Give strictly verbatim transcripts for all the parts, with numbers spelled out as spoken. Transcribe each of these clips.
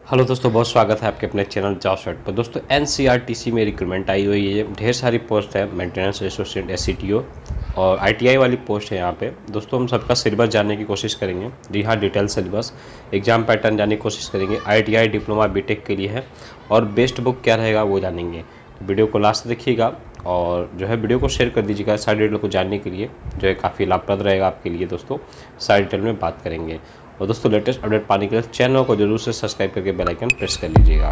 Hello दोस्तों, बहुत स्वागत है आपके अपने चैनल जॉब सर्च पर। दोस्तों एनसीईआरटी में रिक्रूटमेंट आई हुई है, ढेर सारी पोस्ट है, मेंटेनेंस एसोसिएट, एससीटीओ और आईटीआई वाली पोस्ट है यहाँ पे। दोस्तों हम सबका सिलेबस जानने की कोशिश करेंगे, जी हाँ, डिटेल सिलेबस, एग्जाम पैटर्न जानने की कोशिश करेंगे। आईटीआई डिप्लोमा बीटेक के लिए है और बेस्ट बुक क्या रहेगा वो जानेंगे। तो वीडियो को लास्ट देखिएगा और जो है वीडियो को शेयर कर दीजिएगा सारी डिटेल को जानने के लिए, जो है काफ़ी लाभप्रद रहेगा आपके लिए। दोस्तों सारी डिटेल में बात करेंगे और दोस्तों लेटेस्ट अपडेट पाने के लिए चैनल को जरूर से सब्सक्राइब करके बेल आइकन प्रेस कर लीजिएगा।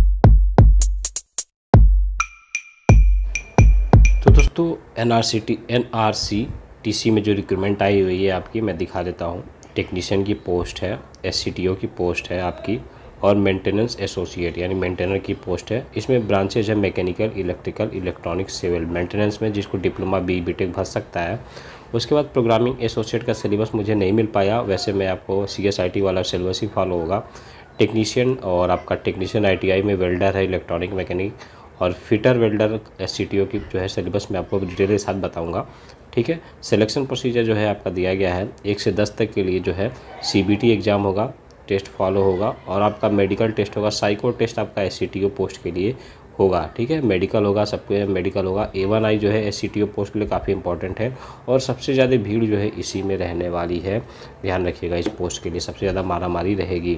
तो दोस्तों एनआरसीटी एनआरसीटीसी में जो रिक्रूटमेंट आई हुई है आपकी, मैं दिखा देता हूँ। टेक्नीशियन की पोस्ट है, एससीटीओ की पोस्ट है आपकी और मेंटेनेंस एसोसिएट यानी मेंटेनर की पोस्ट है। इसमें ब्रांचेज है mechanical, electrical, electronics, civil. Maintenance में जिसको डिप्लोमा बी बीटेक भर सकता है। उसके बाद प्रोग्रामिंग एसोसिएट का सिलेबस मुझे नहीं मिल पाया, वैसे मैं आपको सीएसआईटी वाला सिलेबस ही फॉलो होगा। टेक्नीशियन और आपका टेक्नीशियन आईटीआई में वेल्डर है, इलेक्ट्रॉनिक मैकेनिक और फिटर वेल्डर एससीटीओ की जो है सिलेबस मैं आपको डिटेल के साथ बताऊंगा। ठीक है, सिलेक्शन प्रोसीजर जो है आपका दिया गया है, एक से दस तक के लिए जो है सीबीटी एग्ज़ाम होगा, टेस्ट फॉलो होगा और आपका मेडिकल टेस्ट होगा। साइको टेस्ट आपका एससीटीओ पोस्ट के लिए होगा। ठीक है, मेडिकल होगा, सबके मेडिकल होगा। ए वन आई जो है एससीटीओ पोस्ट के लिए काफ़ी इंपॉर्टेंट है और सबसे ज़्यादा भीड़ जो है इसी में रहने वाली है, ध्यान रखिएगा। इस पोस्ट के लिए सबसे ज़्यादा मारामारी रहेगी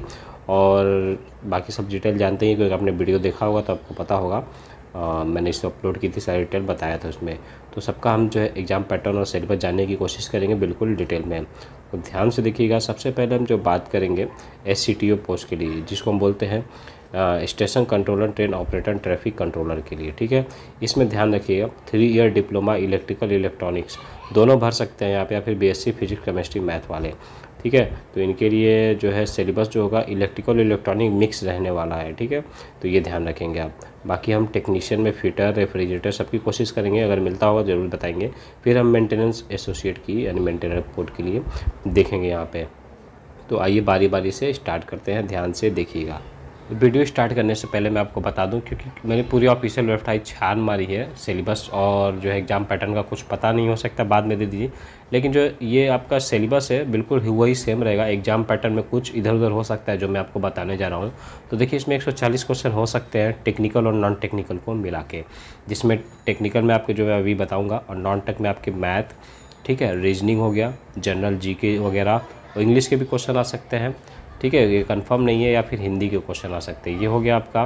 और बाकी सब डिटेल जानते हैं, क्योंकि आपने वीडियो देखा होगा तो आपको पता होगा। आ, मैंने इसे अपलोड की थी, सारी डिटेल बताया था उसमें। तो सबका हम जो है एग्ज़ाम पैटर्न और सिलेबस जानने की कोशिश करेंगे बिल्कुल डिटेल में, तो ध्यान से देखिएगा। सबसे पहले हम जो बात करेंगे एससीटीओ पोस्ट के लिए, जिसको हम बोलते हैं station controller, train operator, traffic controller के लिए। ठीक है, इसमें ध्यान रखिएगा three year diploma electrical electronics दोनों भर सकते हैं यहाँ पे, या फिर बीएससी फिजिक्स केमिस्ट्री मैथ वाले। ठीक है, तो इनके लिए जो है सिलेबस जो होगा इलेक्ट्रिकल इलेक्ट्रॉनिक मिक्स रहने वाला है। ठीक है, तो ये ध्यान रखेंगे आप। बाकी हम टेक्नीशियन में फिटर, रेफ्रिजरेटर सबकी कोशिश करेंगे, अगर मिलता होगा ज़रूर बताएंगे। फिर हम मेंटेनेंस एसोसिएट की यानी मेंटेनर पोस्ट के लिए देखेंगे यहाँ पे। तो आइए बारी बारी से स्टार्ट करते हैं, ध्यान से देखिएगा। वीडियो स्टार्ट करने से पहले मैं आपको बता दूं, क्योंकि मैंने पूरी ऑफिशियल वेबसाइट छान मारी है, सिलेबस और जो है एग्ज़ाम पैटर्न का कुछ पता नहीं हो सकता, बाद में दे दीजिए। लेकिन जो ये आपका सिलेबस है बिल्कुल वही सेम रहेगा। एग्जाम पैटर्न में कुछ इधर उधर हो सकता है जो मैं आपको बताने जा रहा हूँ। तो देखिए इसमें एक सौ चालीस क्वेश्चन हो सकते हैं टेक्निकल और नॉन टेक्निकल को मिला के, जिसमें टेक्निकल में आपके जो है अभी बताऊँगा और नॉन टेक में आपके मैथ, ठीक है, रीजनिंग हो गया, जनरल जीके वगैरह और इंग्लिश के भी क्वेश्चन आ सकते हैं। ठीक है, ये कंफर्म नहीं है, या फिर हिंदी के क्वेश्चन आ सकते हैं। ये हो गया आपका,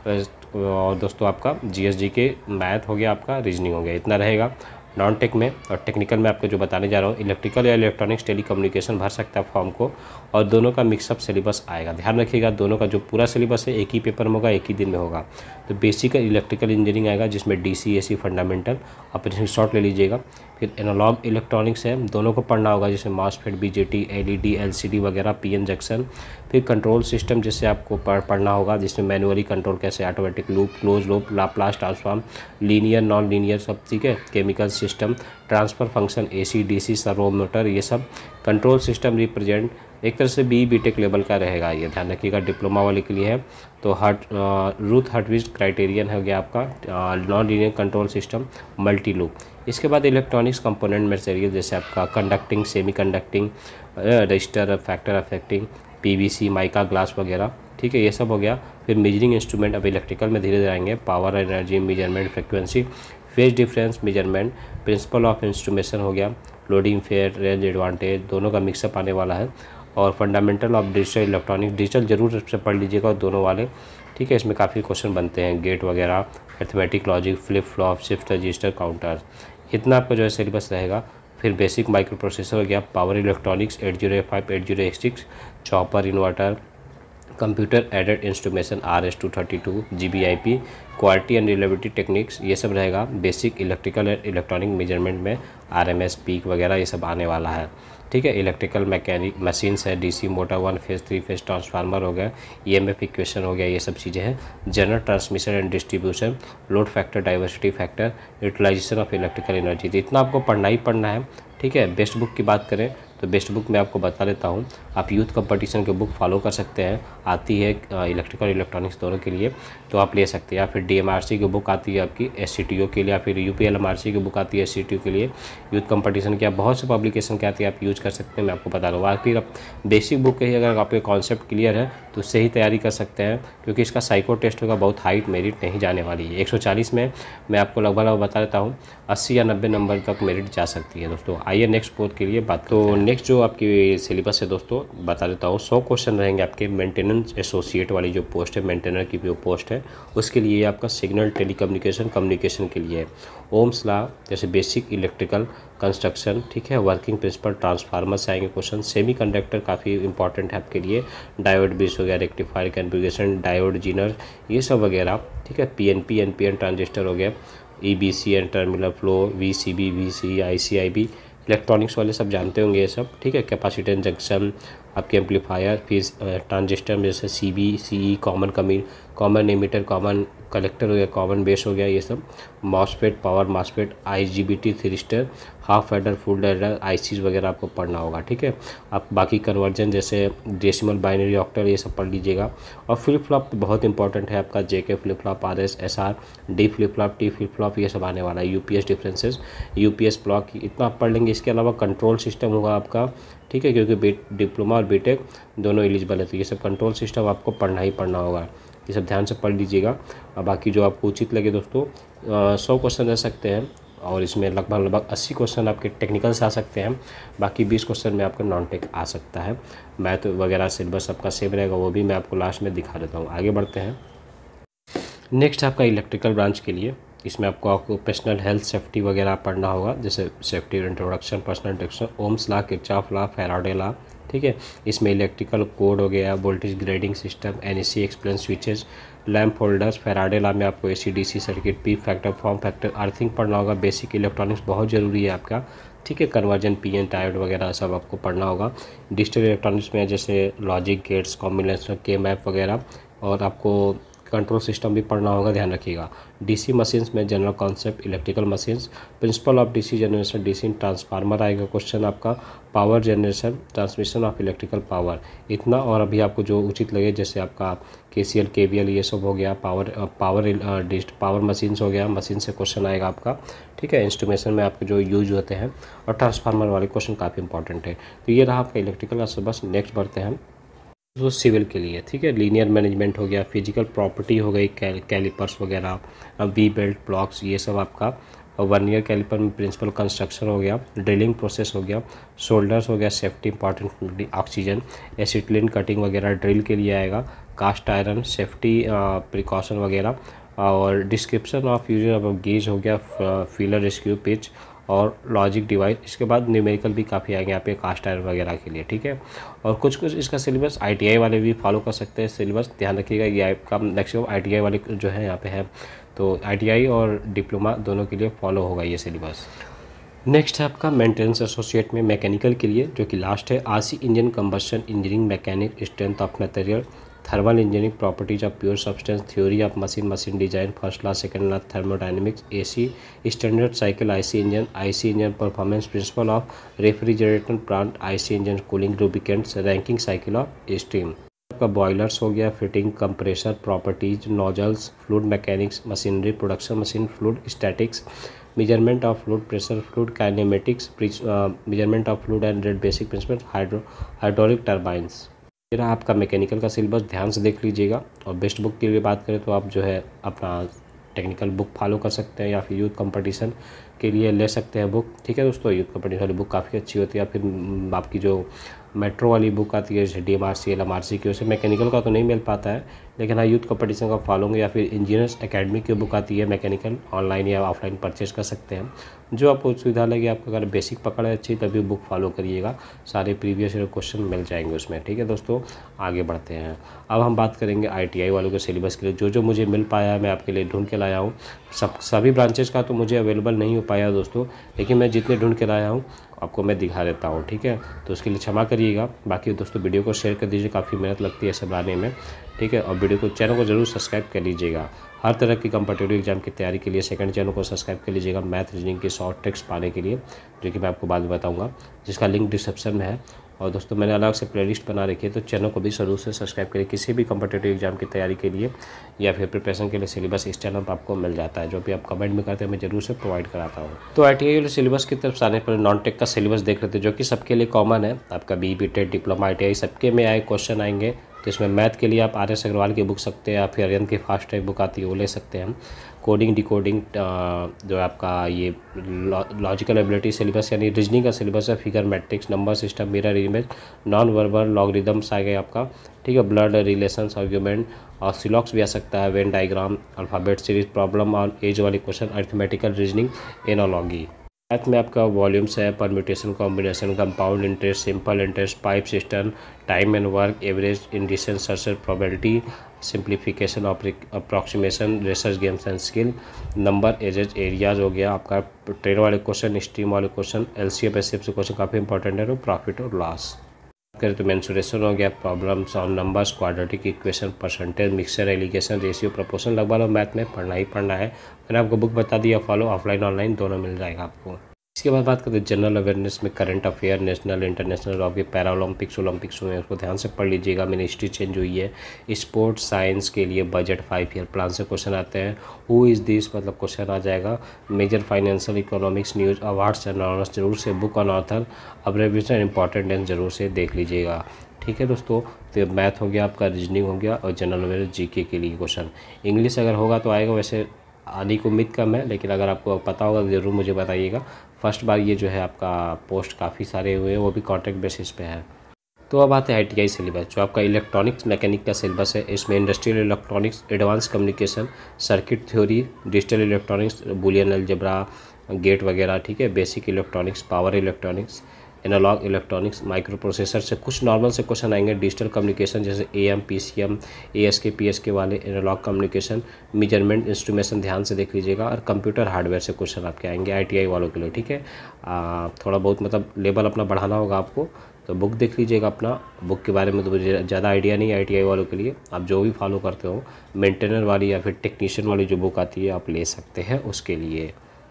और दोस्तों आपका जीएसजी के मैथ हो गया, आपका रीजनिंग हो गया, इतना रहेगा नॉन टेक में। और टेक्निकल में आपको जो बताने जा रहा हूँ, इलेक्ट्रिकल या इलेक्ट्रॉनिक्स टेली कम्युनिकेशन भर सकता है फॉर्म को, और दोनों का मिक्सअप सिलेबस आएगा। ध्यान रखिएगा, दोनों का जो पूरा सिलेबस है एक ही पेपर में होगा, एक ही दिन में होगा। तो बेसिक इलेक्ट्रिकल इंजीनियरिंग आएगा, जिसमें डीसी एसी फंडामेंटल, आप शॉर्ट ले लीजिएगा। फिर एनालॉग इलेक्ट्रॉनिक्स है, दोनों को पढ़ना होगा, जैसे मॉसफेट, बीजेटी, एलईडी, एलसीडी वगैरह, पीएन जंक्शन। फिर कंट्रोल सिस्टम जैसे आपको पढ़ पढ़ना होगा, जिसमें मैनुअली कंट्रोल कैसे, automatic loop, close loop, Laplace transform, linear non linear सब। ठीक है, chemical system, transfer function, AC DC, servo motor, ये सब कंट्रोल सिस्टम रिप्रेजेंट एक तरह से बी बीटेक लेवल का रहेगा। ये ध्यान रखिएगा, डिप्लोमा वाले के लिए है। तो हर्ट रूथ हर्टविज क्राइटेरियन हो गया आपका non linear control system, multi loop. इसके बाद इलेक्ट्रॉनिक्स कंपोनेंट मटेरियल जैसे आपका conducting, semiconducting, resistor, factor affecting, PVC, mica glass वगैरह। ठीक है, ये सब हो गया। फिर मेजरिंग इंस्ट्रूमेंट, अब इलेक्ट्रिकल में धीरे धीरे आएंगे, power, energy measurement, frequency, phase difference measurement, principle of instrumentation हो गया, लोडिंग, फेयर, रेंज, एडवांटेज, दोनों का मिक्सअप आने वाला है। और fundamental of digital electronics, digital जरूर से पढ़ लीजिएगा दोनों वाले। ठीक है, इसमें काफ़ी क्वेश्चन बनते हैं, गेट वगैरह, arithmetic logic, flip flop, shift register, counter, इतना आपका जो है सिलेबस रहेगा। फिर बेसिक माइक्रो प्रोसेसर हो गया, power electronics, eight zero eight five, eight zero eight six, chopper, inverter, computer aided instrumentation, R S two thirty two, G B I P, quality and reliability techniques, ये सब रहेगा। Basic electrical and electronic measurement में R M S, peak वगैरह ये सब आने वाला है। ठीक है, इलेक्ट्रिकल मैकेनिक मशीन्स है, DC motor, one phase, three phase transformer हो गया, ईएमएफ इक्वेशन हो गया, ये सब चीज़ें हैं। General transmission and distribution, load factor, diversity factor, utilization of electrical energy, तो इतना आपको पढ़ना ही पढ़ना है। ठीक है, बेस्ट बुक की बात करें तो बेस्ट बुक मैं आपको बता देता हूँ, आप यूथ कंपटीशन की बुक फॉलो कर सकते हैं, आती है इलेक्ट्रिकल इलेक्ट्रॉनिक्स दोनों के लिए, तो आप ले सकते हैं। या फिर डीएमआरसी की बुक आती है आपकी एससीटीओ के लिए, या फिर यूपीएलएमआरसी की बुक आती है एससीटीओ के लिए, यूथ कंपटीशन की आप बहुत से पब्लिकेशन के आती है, आप यूज कर सकते हैं, मैं आपको बता दूँगा। फिर आप बेसिक बुक ही अगर आपके कॉन्सेप्ट क्लियर है तो उससे ही तैयारी कर सकते हैं, क्योंकि इसका साइको टेस्ट होगा, बहुत हाइट मेरिट नहीं जाने वाली है। एक सौ चालीस में मैं आपको लगभग बता देता हूँ अस्सी या नब्बे नंबर तक मेरिट जा सकती है दोस्तों। आइए नेक्स्ट पोस्ट के लिए बात। तो नेक्स्ट जो आपकी सिलेबस है दोस्तों बता देता हूँ, सौ क्वेश्चन रहेंगे आपके मेंटेनेंस एसोसिएट वाली जो पोस्ट है, मेंटेनर की जो पोस्ट है उसके लिए आपका सिग्नल टेलीकम्युनिकेशन कम्युनिकेशन के लिए ओम्स लॉ जैसे बेसिक इलेक्ट्रिकल कंस्ट्रक्शन, ठीक है, वर्किंग प्रिंसिपल, ट्रांसफार्मर से आएंगे क्वेश्चन, सेमी कंडक्टर काफ़ी इंपॉर्टेंट है आपके लिए, डायोड बेस हो गया, रेक्टिफायर कॉन्फ़िगरेशन, डायोड जीनर, ये सब वगैरह, ठीक है, पीएनपी एनपीएन ट्रांजिस्टर हो गया, EBC and terminal flow, VCB, VC, IC IB, electronics वाले सब जानते होंगे ये सब, ठीक है, कैपेसिटेंस जंक्शन, आपके एम्पलीफायर, फिर ट्रांजिस्टर जैसे सीबी, सीई, कॉमन कमी कॉमन एमिटर, कॉमन कलेक्टर हो गया, कॉमन बेस हो गया, ये सब, MOSFET, power MOSFET, IGBT, thyristor, half adder, full adder, ICs वगैरह आपको पढ़ना होगा, ठीक है। आप बाकी कन्वर्जन जैसे डेसिमल, बाइनरी, ऑक्टल, ये सब पढ़ लीजिएगा। और फ्लिप फ्लॉप बहुत इंपॉर्टेंट है आपका, JK flip flop, R S, S R, D flip flop, T flip flop, ये सब आने वाला है, यूपीएस डिफरेंसेस, यूपीएस ब्लॉक, इतना आप पढ़ लेंगे। इसके अलावा कंट्रोल सिस्टम होगा आपका, ठीक है, क्योंकि बी डिप्लोमा और बीटेक दोनों एलिजिबल है, तो ये सब कंट्रोल सिस्टम आपको पढ़ना ही पढ़ना होगा, ये सब ध्यान से पढ़ लीजिएगा। और बाकी जो आपको उचित लगे दोस्तों, सौ क्वेश्चन रह सकते हैं और इसमें लगभग लगभग अस्सी क्वेश्चन आपके टेक्निकल से आ सकते हैं, बाकी बीस क्वेश्चन में आपका नॉन टेक आ सकता है। मैथ वगैरह सिलेबस आपका सेम रहेगा, वो भी मैं आपको लास्ट में दिखा देता हूँ। आगे बढ़ते हैं। नेक्स्ट आपका इलेक्ट्रिकल ब्रांच के लिए, इसमें आपको ऑक्यूपेशनल हेल्थ सेफ्टी वगैरह पढ़ना होगा, जैसे safety introduction, personal introduction, Ohm's law, Kirchhoff law, Faraday law, ठीक है। इसमें इलेक्ट्रिकल कोड हो गया, voltage grading system, NEC explain switches, lamp holders, Faraday law में आपको AC DC circuit, P factor, form factor, earthing पढ़ना होगा, बेसिक इलेक्ट्रॉनिक्स बहुत ज़रूरी है आपका, ठीक है, कन्वर्जन, पीएन, डायोड वगैरह सब आपको पढ़ना होगा। डिजिटल इलेक्ट्रॉनिक्स में जैसे logic gates, combination, K map वगैरह, और आपको कंट्रोल सिस्टम भी पढ़ना होगा, ध्यान रखिएगा। डीसी मशीन्स में general concept, electrical machines, principle of DC generation, DC transformer आएगा क्वेश्चन आपका, power generation, transmission of electrical power, इतना। और अभी आपको जो उचित लगे जैसे आपका केसीएल, केवीएल, ये सब हो गया, पावर पावर पावर मशीन्स हो गया, मशीन से क्वेश्चन आएगा आपका, ठीक है। इंस्ट्रूमेशन में आपके जो यूज होते हैं, और ट्रांसफार्मर वाले क्वेश्चन काफ़ी इंपॉर्टेंट है। तो ये रहा आपका इलेक्ट्रिकल का सिलेबस। नेक्स्ट बढ़ते हैं तो सिविल के लिए, ठीक है, लीनियर मैनेजमेंट हो गया, फिजिकल प्रॉपर्टी हो गई, कैलिपर्स वगैरह, वी बेल्ट, ब्लॉक्स, ये सब आपका। वन ईयर कैलिपर में प्रिंसिपल कंस्ट्रक्शन हो गया, ड्रिलिंग प्रोसेस हो गया, शोल्डर्स हो गया, safety important, oxygen, acetylene cutting वगैरह ड्रिल के लिए आएगा, कास्ट आयरन, सेफ्टी प्रिकॉशन वगैरह, और description of user of gauge हो गया, फीलर रेस्क्यू पिच, और लॉजिक डिवाइस। इसके बाद न्यूमेरिकल भी काफ़ी आएंगे यहाँ पे कास्ट आयरन वगैरह के लिए, ठीक है। और कुछ कुछ इसका सिलेबस आईटीआई वाले भी फॉलो कर सकते हैं सिलेबस, ध्यान रखिएगा। ये आपका मैक्सिमम आईटीआई वाले जो है यहाँ पे है, तो आईटीआई और डिप्लोमा दोनों के लिए फॉलो होगा ये सिलेबस। नेक्स्ट है आपका मेंटेनेंस एसोसिएट में मैकेनिकल के लिए, जो कि लास्ट है, RC engine, combustion engineering, mechanic, strength of material, thermal engineering, properties of pure substance, theory of machine, machine design, first class, second class, thermodynamics, AC standard cycle, IC engine, IC engine performance, principle of refrigerator plant, IC engine, cooling, lubricants, Rankine cycle of steam. आपका boilers हो गया, fitting, compressor, properties, nozzles, fluid mechanics, machinery, production machine, fluid statics, measurement of fluid pressure, fluid kinematics, measurement of fluid and rate basic principle, hydro hydraulic turbines. फिर आपका mechanical का syllabus ध्यान से देख लीजिएगा। और बेस्ट बुक की भी बात करें तो आप जो है अपना टेक्निकल बुक फॉलो कर सकते हैं, या फिर यूथ कंपटीशन के लिए ले सकते हैं बुक, ठीक है दोस्तों। यूथ कंपटीशन वाली बुक काफ़ी अच्छी होती है। या फिर आपकी जो मेट्रो वाली बुक आती है जैसे D M R C, L M R C की, उसे मैकेनिकल का तो नहीं मिल पाता है, लेकिन हाँ यूथ कंपटीशन का फॉलो होंगे। या फिर इंजीनियर्स एकेडमी की बुक आती है मैकेनिकल, ऑनलाइन या ऑफलाइन परचेज कर सकते हैं, जो आपको सुविधा लगे। आपको अगर बेसिक पकड़ है अच्छी तभी बुक फॉलो करिएगा, सारे प्रीवियस ईयर क्वेश्चन मिल जाएंगे उसमें, ठीक है दोस्तों। आगे बढ़ते हैं, अब हम बात करेंगे आई टी आई वालों के सिलेबस के लिए। जो जो मुझे मिल पाया है मैं आपके लिए ढूंढ के लाया हूँ। सब सभी ब्रांचेज का तो मुझे अवेलेबल नहीं हो पाया दोस्तों, लेकिन मैं जितने ढूंढ के लाया हूँ आपको मैं दिखा देता हूँ, ठीक है। तो उसके लिए क्षमा करिएगा। बाकी दोस्तों वीडियो को शेयर कर दीजिए, काफ़ी मेहनत लगती है ऐसे बनाने में। ठीक है। और वीडियो को चैनल को जरूर सब्सक्राइब कर लीजिएगा। हर तरह की कम्पिटिटिव एग्जाम की तैयारी के लिए सेकंड चैनल को सब्सक्राइब कर लीजिएगा, मैथ रीजनिंग के शॉर्ट ट्रिक्स पाने के लिए, जो कि मैं आपको बाद में बताऊंगा, जिसका लिंक डिस्क्रिप्शन में है। और दोस्तों मैंने अलग से प्लेलिस्ट बना रखी है, तो चैनल को भी जरूर से सब्सक्राइब करिए। किसी भी कम्पिटिटिव एग्जाम की तैयारी के लिए या फिर प्रिपरेशन के लिए सिलेबस इस चैनल पर आपको मिल जाता है, जो भी आप कमेंट में करते हैं मैं जरूर से प्रोवाइड कराता हूँ। तो आई टी आई वाले सिलेबस की तरफ आने पर नॉन टेक का सिलेबस देख लेते हैं, जो कि सबके लिए कॉमन है। आपका B B tech diploma I T I सबके में आए क्वेश्चन आएंगे। तो इसमें मैथ के लिए आप आर एस अग्रवाल की बुक सकते हैं, या फिर अरिहंत की फास्ट ट्रैक बुक आती है वो ले सकते हैं। कोडिंग डिकोडिंग जो आपका ये लॉजिकल एबिलिटी सिलेबस यानी रीजनिंग का सिलेबस है, figure matrix, number system, mirror image, non verbal, logarithms आ गए आपका, ठीक है, ब्लड रिलेशंस, आर्ग्यूमेंट, और सिलॉक्स भी आ सकता है, Venn diagram, alphabet series, problem on age वाली question, arithmetical reasoning, analogy. Math में आपका वॉल्यूम्स है, permutation, combination, compound interest, simple interest, pipe system, time and work, average, indices, search, probability, simplification, approximation, research, games and skill, number, ages, areas हो गया आपका, train वाले question, stream वाले question, LCM SCF से question काफ़ी important है, तो profit और लॉस करें तो मेंसुरेशन हो गया, problems on numbers, quadratic equation, percentage, mixture, alligation, ratio, proportion, लगभग मैथ में पढ़ना ही पढ़ना है। मैंने आपको बुक बता दिया, फॉलो ऑफलाइन ऑनलाइन दोनों मिल जाएगा आपको। इसके बाद बात करते हैं जनरल अवेयरनेस में, करंट अफेयर, नेशनल इंटरनेशनल, आपके पैरा ओलंपिक्स ओलंपिक्स हुए हैं, उसको ध्यान से पढ़ लीजिएगा। मिनिस्ट्री चेंज हुई है। स्पोर्ट्स साइंस के लिए बजट फाइव ईयर प्लान से क्वेश्चन आते हैं। हु इज़ दिस मतलब क्वेश्चन आ जाएगा। Major financial economics news, awards and honours जरूर से, book on author, abbreviation, important days जरूर से देख लीजिएगा। ठीक है दोस्तों, तो मैथ हो गया आपका, रीजनिंग हो गया, और जनरल अवेयरनेस जीके के लिए क्वेश्चन। इंग्लिश अगर होगा तो आएगा, वैसे आने की उम्मीद कम है, लेकिन अगर आपको पता होगा तो ज़रूर मुझे बताइएगा। फर्स्ट बार ये जो है आपका पोस्ट काफ़ी सारे हुए हैं, वो भी कॉन्ट्रैक्ट बेसिस पे है। तो अब आते हैं आई टी आई सिलेबस, जो आपका इलेक्ट्रॉनिक्स मैकेनिक का सिलेबस है। इसमें industrial electronics, advance communication, circuit theory, digital electronics, Boolean algebra, gate वगैरह, ठीक है, basic electronics, power electronics, analog electronics, microprocessor से कुछ नॉर्मल से क्वेश्चन आएंगे। डिजिटल कम्युनिकेशन जैसे A M, P C M, A S K, P S K वाले, analogue communication, measurement, instrumentation ध्यान से देख लीजिएगा। और कंप्यूटर हार्डवेयर से क्वेश्चन आपके आएंगे आई टी आई वालों के लिए, ठीक है। आ, थोड़ा बहुत मतलब लेवल अपना बढ़ाना होगा आपको, तो बुक देख लीजिएगा अपना। बुक के बारे में तो मुझे ज़्यादा आइडिया नहीं है आई टी आई वालों के लिए, आप जो भी फॉलो करते हो, मेंटेनर वाली या फिर टेक्नीशियन वाली जो बुक आती है आप ले सकते हैं उसके लिए।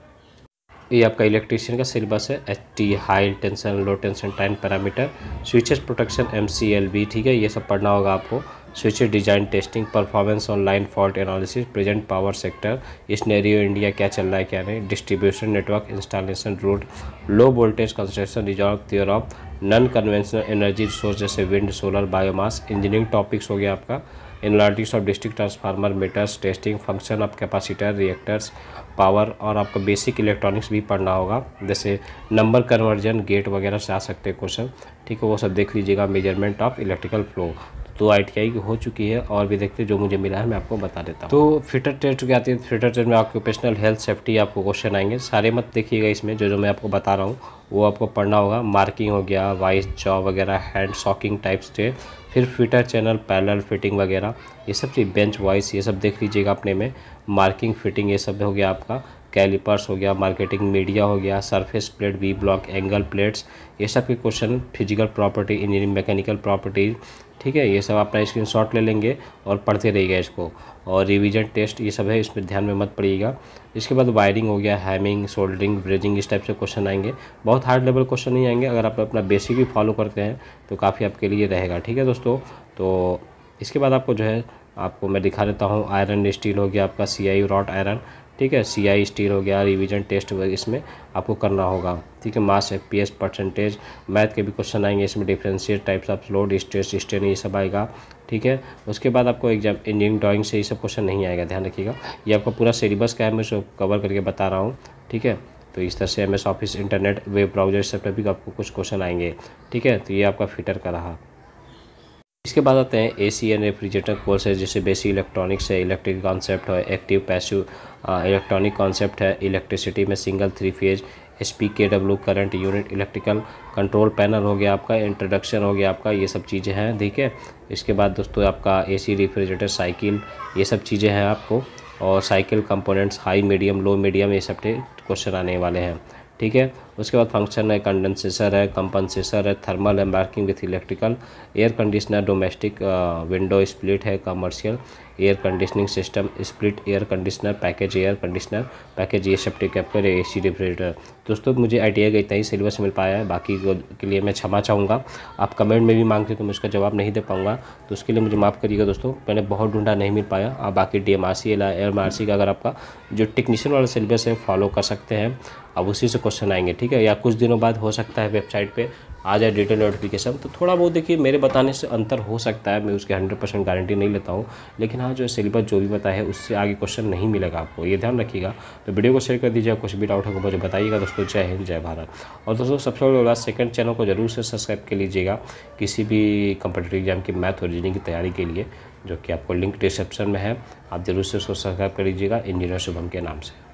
ये आपका इलेक्ट्रीशियन का सिलेबस है। H T, high tension, low tension, time parameter, switches protection, M C L B, ठीक है, ये सब पढ़ना होगा आपको। Switches design, testing, performance on line, fault analysis, present power sector, scenario India क्या चल रहा है क्या नहीं, distribution network, installation route, low voltage construction, resolve theory of non conventional energy resource जैसे wind, solar, biomass. Engineering topics हो गया आपका, analytics of district transformer, meters, testing, function of capacitor, reactors, power, और आपका बेसिक इलेक्ट्रॉनिक्स भी पढ़ना होगा, जैसे नंबर कन्वर्जन, गेट वगैरह से आ सकते हैं क्वेश्चन, ठीक है, वो सब देख लीजिएगा। मेजरमेंट ऑफ इलेक्ट्रिकल फ्लो, तो आई टी आई की हो चुकी है, और भी देखते जो मुझे मिला है मैं आपको बता देता हूँ। तो फिटर टेस्ट क्या आती है, फिटर टेस्ट में ऑक्यूपेशनल हेल्थ सेफ्टी आपको क्वेश्चन आएंगे, सारे मत देखिएगा इसमें, जो जो मैं आपको बता रहा हूँ वो आपको पढ़ना होगा। मार्किंग हो गया, वाइस जॉ वगैरह, हैंड सॉकिंग टाइप्स थे, फिर फिटर चैनल, पैरेलल फिटिंग वगैरह, ये सब चीज़, बेंच वाइस, ये सब देख लीजिएगा अपने में। मार्किंग, फिटिंग, ये सब हो गया आपका। कैलिपर्स हो गया, मार्केटिंग मीडिया हो गया, surface plate, V block, angle plates, ये सब के question. Physical property, engineering mechanical properties, ठीक है, ये सब अपना स्क्रीनशॉट ले लेंगे और पढ़ते रहिएगा इसको। और रिवीजन टेस्ट ये सब है, इसमें ध्यान में मत पड़िएगा। इसके बाद वायरिंग हो गया, हैमिंग, सोल्डरिंग, ब्रेजिंग, इस टाइप से क्वेश्चन आएंगे। बहुत हार्ड लेवल क्वेश्चन नहीं आएंगे, अगर आप अपना बेसिक भी फॉलो करते हैं तो काफ़ी आपके लिए रहेगा, ठीक है दोस्तों। तो इसके बाद आपको जो है आपको मैं दिखा देता हूँ। आयरन स्टील हो गया आपका, सी आई रॉट आयरन, ठीक है, सी आई स्टील हो गया, रिवीजन टेस्ट इसमें आपको करना होगा, ठीक है। Mass, F P S, percentage, math के भी क्वेश्चन आएंगे इसमें, differentiate, types of load, stress, strain, ये सब आएगा, ठीक है। उसके बाद आपको एग्जाम इंजीनियरिंग ड्राइंग से ये सब क्वेश्चन नहीं आएगा, ध्यान रखिएगा। ये आपका पूरा सिलेबस का है, मैं इसको कवर करके बता रहा हूँ, ठीक है। तो इस तरह से M S office, internet, web browser, सब पर भी आपको कुछ क्वेश्चन आएंगे, ठीक है। तो ये आपका फिटर का रहा। इसके बाद आते हैं A C and refrigerator course है, जैसे बेसिक इलेक्ट्रॉनिक्स है, इलेक्ट्रिक कॉन्सेप्ट है, एक्टिव पैसिव इलेक्ट्रॉनिक कॉन्सेप्ट है, इलेक्ट्रिसिटी में single three phase, S P K W current unit, electrical control panel हो गया आपका, इंट्रोडक्शन हो गया आपका, ये सब चीज़ें हैं, ठीक है। इसके बाद दोस्तों आपका ए सी, रेफ्रिजरेटर, साइकिल, ये सब चीज़ें हैं आपको, और cycle components, high medium, low medium, ये सब क्वेश्चन आने वाले हैं, ठीक है। उसके बाद फंक्शन है, कंडेंसेटर है, कंपनसेटर है, thermal embarking with electrical, air conditioner, domestic window split है, commercial air conditioning system, split air conditioner, package air conditioner, package ये safety capture, A C refrigerator. दोस्तों मुझे आईटीआई का इतना ही सिलेबस मिल पाया है, बाकी के लिए मैं क्षमा चाहूँगा। आप कमेंट में भी मांगते तो मैं उसका जवाब नहीं दे पाऊँगा, तो उसके लिए मुझे माफ़ करिएगा दोस्तों। मैंने बहुत ढूंढा, नहीं मिल पाया। आप बाकी D M R C, M R C का अगर आपका जो टेक्नीशियन वाला सिलेबस है फॉलो कर सकते हैं, अब उसी से क्वेश्चन आएंगे, ठीक है। या कुछ दिनों बाद हो सकता है वेबसाइट पे आ जाए डिटेल नोटिफिकेशन, तो थोड़ा बहुत देखिए मेरे बताने से अंतर हो सकता है, मैं उसकी हंड्रेड परसेंट गारंटी नहीं लेता हूँ, लेकिन हाँ जो सिलेबस जो भी बताया है उससे आगे क्वेश्चन नहीं मिलेगा आपको, ये ध्यान रखिएगा। तो वीडियो को शेयर कर दीजिए, कुछ भी डाउट होगा मुझे बताइएगा दोस्तों। जय हिंद, जय भारत। और दोस्तों सबसे बड़ी बात, सेकंड चैनल को जरूर से सब्सक्राइब कर लीजिएगा किसी भी कम्पिटिटिव एग्जाम की मैथ और रीजनिंग की तैयारी के लिए, जो कि आपको लिंक डिस्क्रिप्शन में है, आप जरूर से उसको सब्सक्राइब कर लीजिएगा इंजीनियर शुभम के नाम से।